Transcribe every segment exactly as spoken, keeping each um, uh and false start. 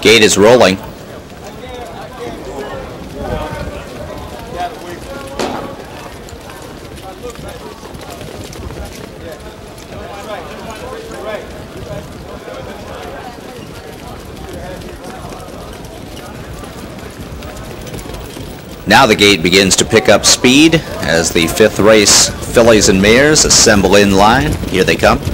Gate is rolling. Now the gate begins to pick up speed as the fifth race fillies and mares assemble in line. Here they come.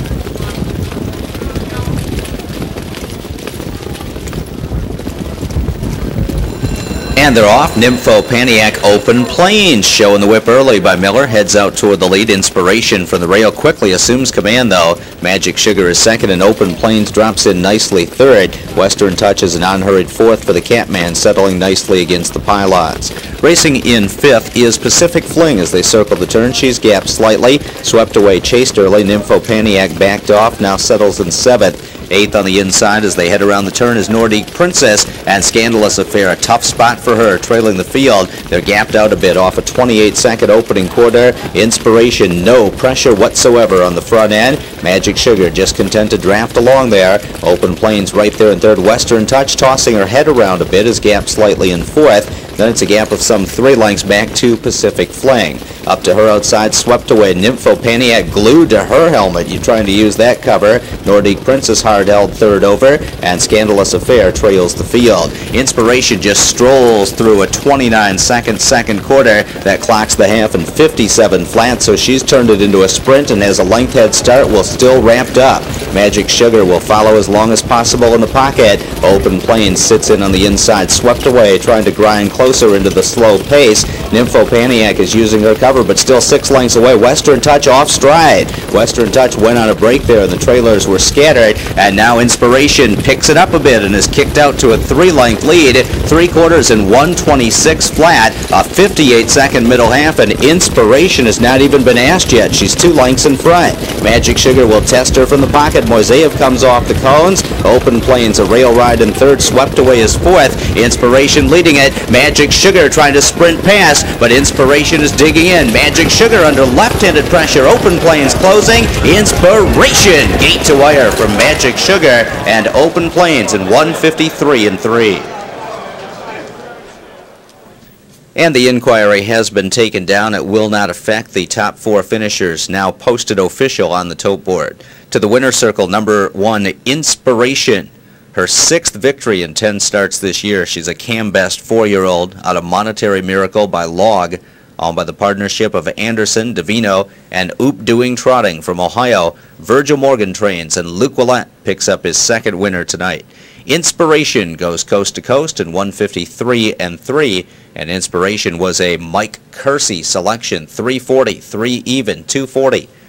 And they're off. Nymphopaniac Open Plains showing the whip early by Miller. Heads out toward the lead. Inspiration from the rail quickly assumes command though. Magic Sugar is second and Open Plains drops in nicely third. Western Touch is an unhurried fourth for the Catman, settling nicely against the pylons. Racing in fifth is Pacific Fling as they circle the turn. She's gapped slightly. Swept away, chased early. Nymphopaniac backed off, now settles in seventh. Eighth on the inside as they head around the turn is Nordique Princess, and Scandalous Affair, a tough spot for her, trailing the field. They're gapped out a bit off a twenty-eight second opening quarter. Inspiration, no pressure whatsoever on the front end. Magic Sugar just content to draft along there. Open Plains right there in third. Western Touch tossing her head around a bit is gapped slightly in fourth. Then it's a gap of some three lengths back to Pacific Fling. Up to her outside, swept away. Nymphopaniac glued to her helmet. You're trying to use that cover. Nordique Princess hard held third over, and Scandalous Affair trails the field. Inspiration just strolls through a twenty-nine second second quarter that clocks the half in fifty-seven flat, so she's turned it into a sprint and has a length head start, will still ramped up. Magic Sugar will follow as long as possible in the pocket. Open Plains sits in on the inside, swept away, trying to grind closer into the slow pace. Nymphopaniac is using her cover, but still six lengths away. Western Touch off stride. Western Touch went on a break there, and the trailers were scattered, and now Inspiration picks it up a bit and is kicked out to a three-length lead. Three quarters and one twenty-six flat, a fifty-eight second middle half, and Inspiration has not even been asked yet. She's two lengths in front. Magic Sugar will test her from the pocket. Moiseev comes off the cones. Open Plains a rail ride in third, swept away as fourth. Inspiration leading it. Magic Sugar trying to sprint past, but Inspiration is digging in. Magic Sugar under left-handed pressure. Open Plains closing. Inspiration gate to wire from Magic Sugar, and Open Plains in one fifty-three and three. And the inquiry has been taken down. It will not affect the top four finishers, now posted official on the tote board. To the winner's circle, number one, Inspiration. Her sixth victory in ten starts this year. She's a Cam Best four-year-old out of Monetary Miracle by Log, owned by the partnership of Anderson, Davino, and Oop Doing Trotting from Ohio. Virgil Morgan trains, and Luke Willett picks up his second winner tonight. Inspiration goes coast to coast in one fifty-three and three, and Inspiration was a Mike Kersey selection, three forty, three even, two forty.